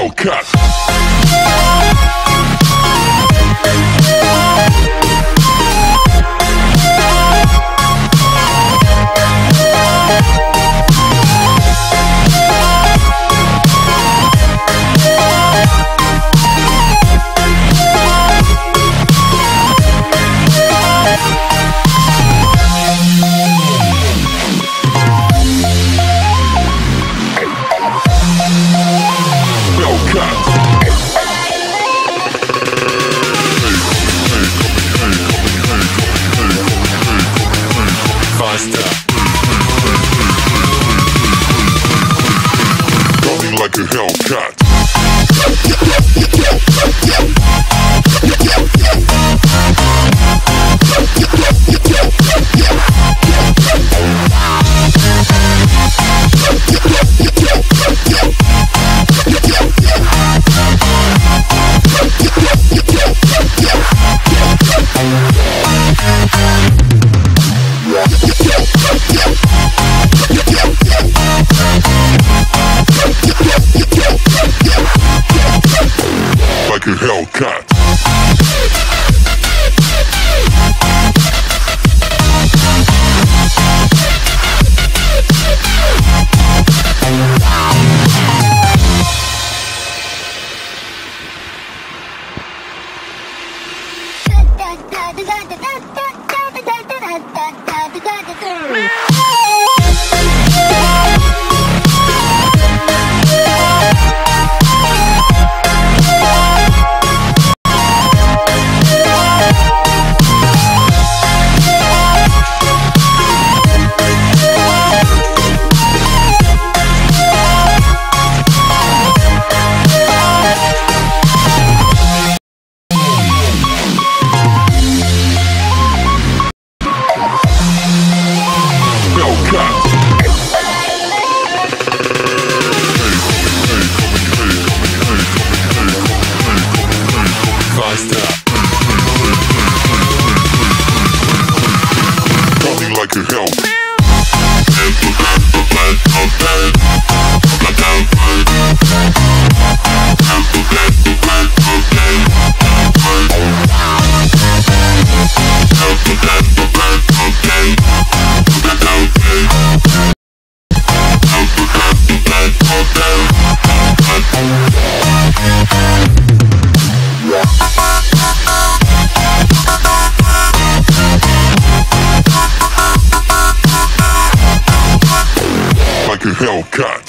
Hellcat. Faster. Coming like a Hellcat. Like a Hellcat. Coming like a Hellcat. Like a Hellcat.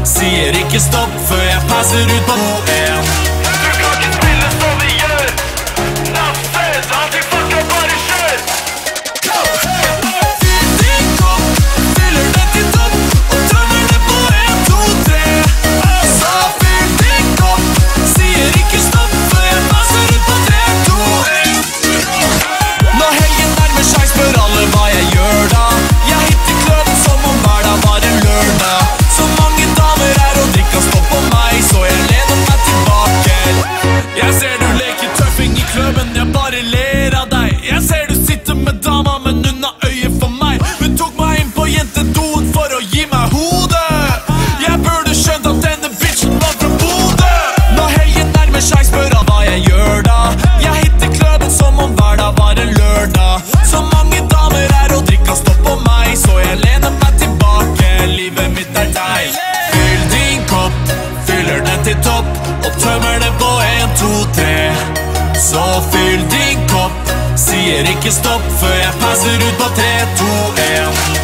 sier ikke stopp før jeg passer ut på 2-1. Du kan ikke spille som vi gjør. Nasset, alltid fucka, bare kjør. Fyll din kopp, fyller den til topp og tømmer den på 1, 2, 3. Altså fyll din kopp, sier ikke stopp før jeg passer ut på 3, 2, 1. Når helgen nærmer seg spør alle hva jeg gjør da. Jeg hitter kløden som om hver dag var en lørdag. Så mange damer her og drikker stopp på meg, så jeg lener meg tilbake. Jeg ser du leker tøffing i klubben, jeg bare ler av deg. Jeg ser du sitter med dama, men hun har øye for meg. Hun tok meg inn på jentedoen for å gi meg hodet. Jeg burde skjønt at denne bitchen var fra Bodø. Når helgen nærmer seg spør han hva jeg gjør da. Jeg hitter klubben som om hver dag var en lørdag. Så mange damer her og drikker stopp på meg, så jeg lener meg tilbake. Livet mitt er deg. Fyll din kopp, fyller den til topp og tømmer den på 1, 2, 3. Så fyll din kopp, sier ikke stopp før jeg passer ut på 3, 2, 1.